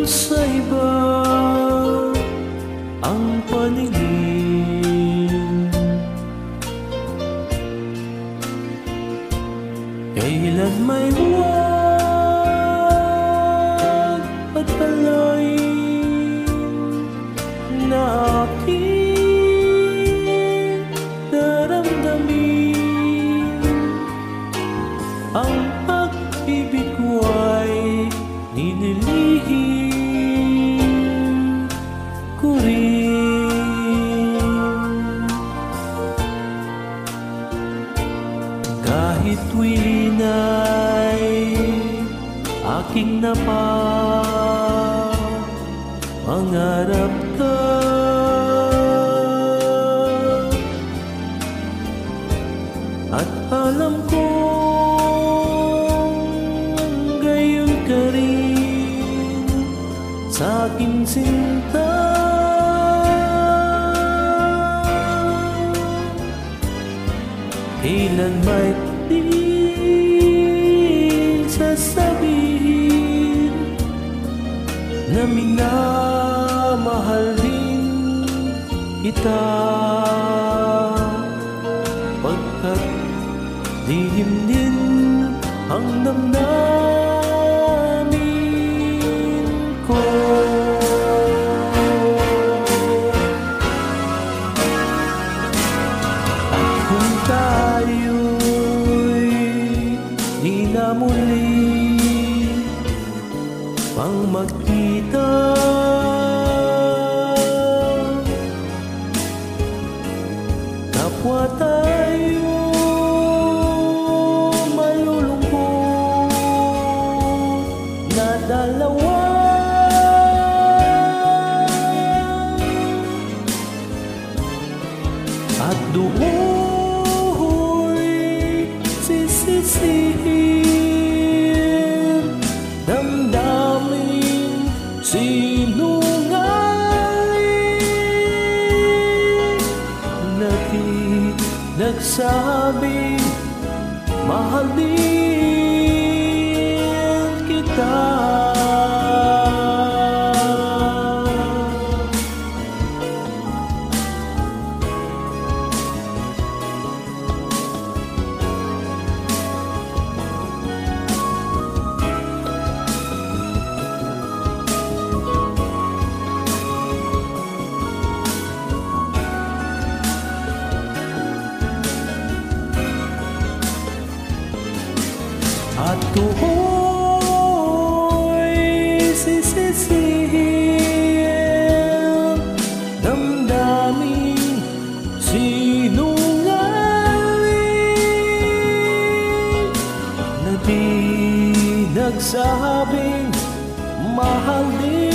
sa iba ang paningin, kailan may huwag at palain na aking daramdamin. Ang pag-ibig ko ay nililihim ko rin, kahit tuwin ay aking napangarap ka. At alam ko gayon ka rin sa aking sinta. Kailan may di sasabihin na minamahal din kita, pagkat lihim din ang damdamin ko. At kung tayo'y di na muli pang magkita, kapwa tayo malulungkot na dalawa. At doon'y sisisihin damdamin sinungaling na di nagsabing mahal din kita. At doon'y sisisihin damdamin sinungaling na di nagsabing mahal din